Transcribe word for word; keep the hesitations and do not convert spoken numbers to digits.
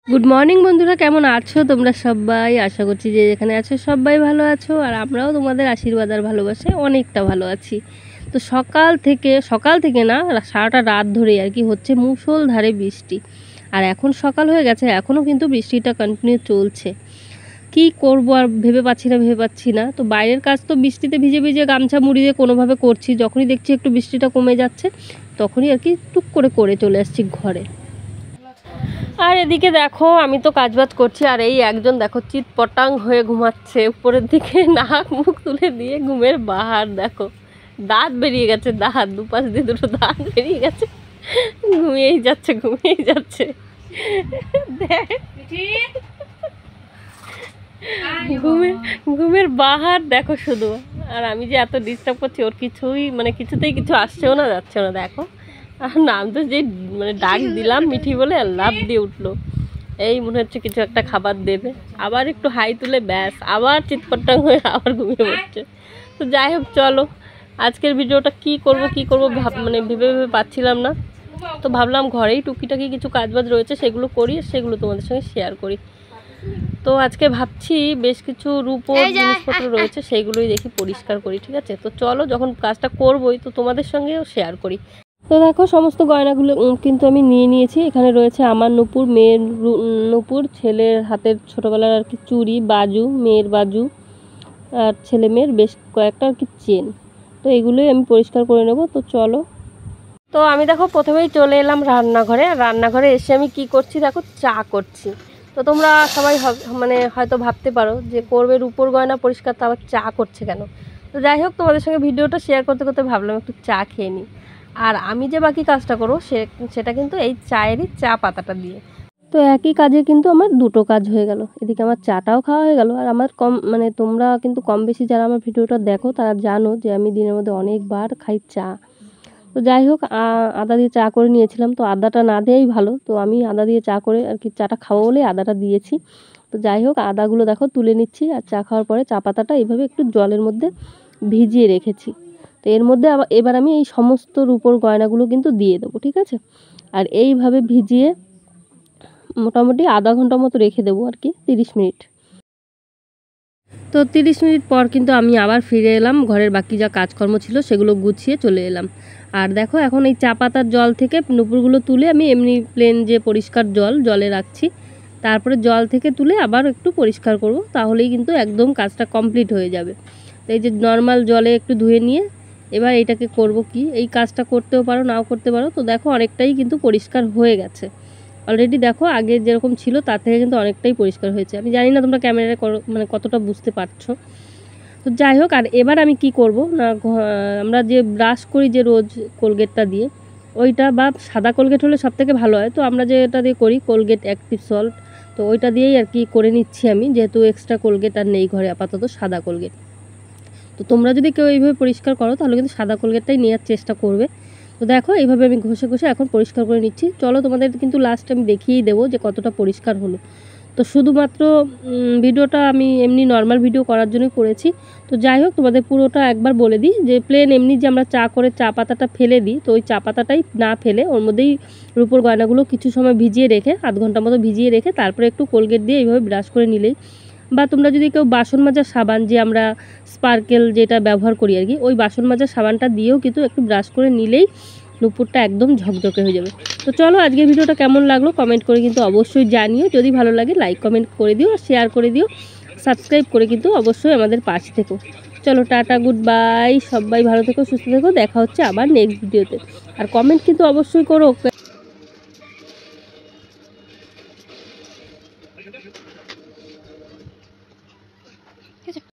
Good morning বন্ধুরা, কেমন আছো তোমরা সবাই? আশা করছি যে যেখানে আছো সবাই ভালো আছো, আর আমরাও তোমাদের আশীর্বাদ আর ভালোবাসায় অনেকটা ভালো আছি। তো সকাল থেকে সকাল থেকে না সারাটা রাত ধরেই আর কি হচ্ছে মুষলধারে বৃষ্টি। আর এখন সকাল হয়ে গেছে, এখনও কিন্তু বৃষ্টিটা কন্টিনিউ চলছে। কি করব আর ভেবে পাচ্ছি না ভেবে পাচ্ছি না তো বাইরের কাজ তো বৃষ্টিতে ভিজে ভিজে গামছা মুড়ি দিয়ে কোনোভাবে করছি। যখনই দেখছি একটু বৃষ্টিটা কমে যাচ্ছে তখনই আর কি টুক করে করে চলে আসছি ঘরে। আর এদিকে দেখো আমি তো কাজবাজ করছি, আর এই একজন দেখো চিৎ পটাং হয়ে ঘুমাচ্ছে উপরের দিকে, নাক মুখ তুলে দিয়ে ঘুমের বাহার দেখো, দাঁত বেরিয়ে গেছে, দাঁত দুপাশ দিয়ে দুটো দাঁত বেরিয়ে গেছে, ঘুমিয়েই যাচ্ছে ঘুমিয়েই যাচ্ছে ঘুমের ঘুমের বাহার দেখো শুধু। আর আমি যে এত ডিস্টার্ব করছি ওর কিছুই মানে কিছুতেই কিছু আসছেও না যাচ্ছেও না। দেখো আর নাম তো যে মানে ডাক দিলাম মিঠি বলে লাফ দিয়ে উঠলো, এই মনে হচ্ছে কিছু একটা খাবার দেবে, আবার একটু হাই তুলে ব্যাস আবার চিৎপটাং হয়ে আবার ঘুমিয়ে পড়ছে। তো যাই হোক চলো, আজকের ভিডিওটা কি করব কি করব ভাব মানে ভেবে ভেবে পাচ্ছিলাম না। তো ভাবলাম ঘরেই টুকিটাকি কিছু কাজবাজ রয়েছে সেগুলো করি, সেগুলো তোমাদের সঙ্গে শেয়ার করি। তো আজকে ভাবছি বেশ কিছু রূপোর জিনিসপত্র রয়েছে সেইগুলোই দেখি পরিষ্কার করি, ঠিক আছে? তো চলো, যখন কাজটা করবোই তো তোমাদের সঙ্গেও শেয়ার করি। তো দেখো সমস্ত গয়নাগুলো কিন্তু আমি নিয়ে নিয়েছি। এখানে রয়েছে আমার নুপুর, মেয়ের নুপুর, ছেলের হাতের ছোটোবেলার আর কি চুড়ি, বাজু, মেয়ের বাজু, আর ছেলে মেয়ের বেশ কয়েকটা আর কি চেন। তো এগুলোই আমি পরিষ্কার করে নেব। তো চলো, তো আমি দেখো প্রথমেই চলে এলাম রান্নাঘরে। আর রান্নাঘরে এসে আমি কি করছি দেখো, চা করছি। তো তোমরা সবাই মানে হয়তো ভাবতে পারো যে করবে রূপোর গয়না পরিষ্কার, তো আবার চা করছে কেন? তো যাই হোক, তোমাদের সঙ্গে ভিডিওটা শেয়ার করতে করতে ভাবলাম একটু চা খেয়ে নিই। আর আমি যে বাকি কাজটা করবো সে সেটা কিন্তু এই চায়েরই চা পাতাটা দিয়ে। তো একই কাজে কিন্তু আমার দুটো কাজ হয়ে গেল, এদিকে আমার চাটাও খাওয়া হয়ে গেল। আর আমার কম মানে তোমরা কিন্তু কম বেশি যারা আমার ভিডিওটা দেখো তারা জানো যে আমি দিনের মধ্যে অনেকবার খাই চা। তো যাই হোক, আদা দিয়ে চা করে নিয়েছিলাম, তো আদাটা না দেওয়াই ভালো, তো আমি আদা দিয়ে চা করে আর কি চাটা খাবো বলে আদাটা দিয়েছি। তো যাই হোক, আদাগুলো দেখো তুলে নিচ্ছি, আর চা খাওয়ার পরে চা পাতাটা এইভাবে একটু জলের মধ্যে ভিজিয়ে রেখেছি। তো এর মধ্যে আবার এবার আমি এই সমস্ত রূপোর গয়নাগুলো কিন্তু দিয়ে দেবো, ঠিক আছে? আর এইভাবে ভিজিয়ে মোটামুটি আধা ঘন্টা মতো রেখে দেবো আর কি, তিরিশ মিনিট। তো তিরিশ মিনিট পর কিন্তু আমি আবার ফিরে এলাম, ঘরের বাকি যা কাজকর্ম ছিল সেগুলো গুছিয়ে চলে এলাম। আর দেখো এখন এই চা পাতার জল থেকে নুপুরগুলো তুলে আমি এমনি প্লেন যে পরিষ্কার জল জলে রাখছি, তারপরে জল থেকে তুলে আবার একটু পরিষ্কার করব, তাহলেই কিন্তু একদম কাজটা কমপ্লিট হয়ে যাবে। তো এই যে নর্মাল জলে একটু ধুয়ে নিয়ে এবার এটাকে করব কি, এই কাজটা করতেও পারো নাও করতে পারো। তো দেখো অনেকটাই কিন্তু পরিষ্কার হয়ে গেছে অলরেডি, দেখো আগে যেরকম ছিল তার থেকে কিন্তু অনেকটাই পরিষ্কার হয়েছে। আমি জানি না তোমরা ক্যামেরায় মানে কতটা বুঝতে পারছো। তো যাই হোক, আর এবার আমি কি করব না, আমরা যে ব্রাশ করি যে রোজ কোলগেটটা দিয়ে, ওইটা বা সাদা কোলগেট হলে সব থেকে ভালো হয়। তো আমরা যেটা দিয়ে করি কোলগেট অ্যাক্টিভ সল্ট, তো ওইটা দিয়েই আর কি করে নিচ্ছি আমি, যেহেতু এক্সট্রা কোলগেট আর নেই ঘরে, আপাতত সাদা কোলগেট। তো তোমরা যদি কেউ এইভাবে পরিষ্কার করো তাহলে কিন্তু সাদা কোলগেটটাই নেওয়ার চেষ্টা করবে। তো দেখো এইভাবে আমি ঘষে ঘষে এখন পরিষ্কার করে নিচ্ছি। চলো তোমাদের কিন্তু লাস্ট আমি দেখিয়েই দেবো যে কতটা পরিষ্কার হলো। তো শুধুমাত্র ভিডিওটা আমি এমনি নর্মাল ভিডিও করার জন্যই করেছি। তো যাই হোক, তোমাদের পুরোটা একবার বলে দিই যে প্লেন এমনি যে আমরা চা করে চা পাতাটা ফেলে দিই, তো ওই চা পাতাটাই না ফেলে ওর মধ্যেই রূপোর গয়নাগুলো কিছু সময় ভিজিয়ে রেখে, আধ ঘন্টার মতো ভিজিয়ে রেখে তারপরে একটু কোলগেট দিয়ে এইভাবে ব্রাশ করে নিলেই, বা তোমরা যদি কেউ বাসন মাজার সাবান যে আমরা স্পার্কেল যেটা ব্যবহার করি আর কি, ওই বাসন মাজার সাবানটা দিয়েও কিন্তু একটু ব্রাশ করে নিলেই নুপুরটা একদম ঝকঝকে হয়ে যাবে। তো চলো, আজকের ভিডিওটা কেমন লাগলো কমেন্ট করে কিন্তু অবশ্যই জানিও। যদি ভালো লাগে লাইক কমেন্ট করে দিও, আর শেয়ার করে দিও, সাবস্ক্রাইব করে কিন্তু অবশ্যই আমাদের পাশে থেকো। চলো টাটা, গুড বাই, সবাই ভালো থেকো, সুস্থ থেকো, দেখা হচ্ছে আবার নেক্সট ভিডিওতে। আর কমেন্ট কিন্তু অবশ্যই করো।